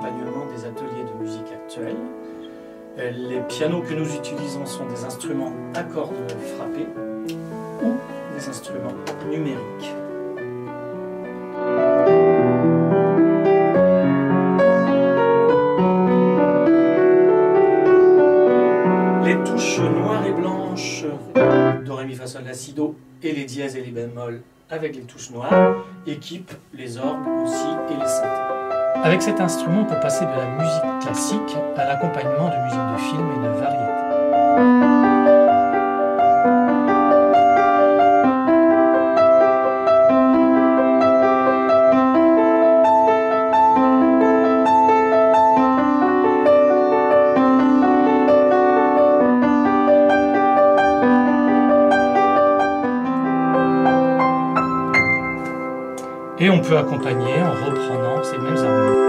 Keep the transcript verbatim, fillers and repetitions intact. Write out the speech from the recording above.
l'accompagnement des ateliers de musique actuels. Les pianos que nous utilisons sont des instruments à cordes frappées ou des instruments numériques. Les touches noires et blanches, do, ré, mi, fa, sol, la, si, do, et les dièses et les bémols avec les touches noires, équipent les orgues aussi et les synthés. Avec cet instrument, on peut passer de la musique classique à l'accompagnement de musique de film et de variété. Et on peut accompagner en reprenant ces mêmes harmonies.